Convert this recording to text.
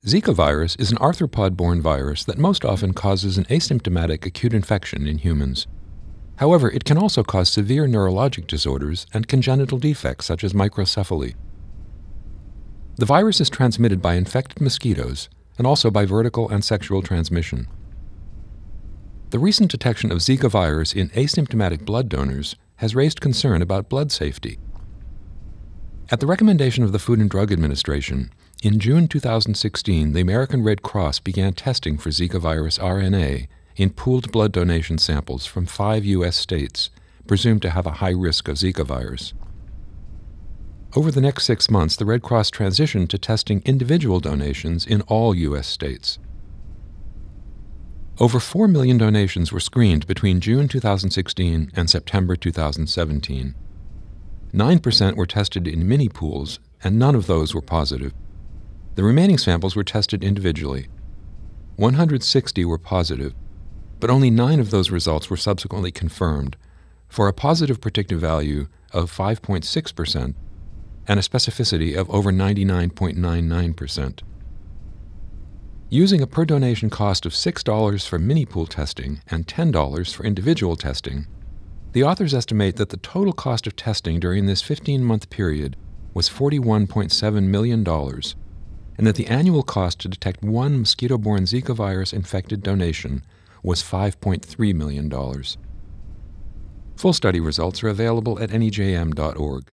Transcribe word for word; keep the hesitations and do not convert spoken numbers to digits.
Zika virus is an arthropod-borne virus that most often causes an asymptomatic acute infection in humans. However, it can also cause severe neurologic disorders and congenital defects such as microcephaly. The virus is transmitted by infected mosquitoes and also by vertical and sexual transmission. The recent detection of Zika virus in asymptomatic blood donors has raised concern about blood safety. At the recommendation of the Food and Drug Administration, in June two thousand sixteen, the American Red Cross began testing for Zika virus R N A in pooled blood donation samples from five U S states, presumed to have a high risk of Zika virus. Over the next six months, the Red Cross transitioned to testing individual donations in all U S states. Over four million donations were screened between June two thousand sixteen and September two thousand seventeen. nine percent were tested in mini-pools, and none of those were positive. The remaining samples were tested individually. one hundred sixty were positive, but only nine of those results were subsequently confirmed, for a positive predictive value of five point six percent and a specificity of over ninety-nine point nine nine percent. Using a per-donation cost of six dollars for mini-pool testing and ten dollars for individual testing, the authors estimate that the total cost of testing during this fifteen-month period was forty-one point seven million dollars, and that the annual cost to detect one mosquito-borne Zika virus-infected donation was five point three million dollars. Full study results are available at N E J M dot org.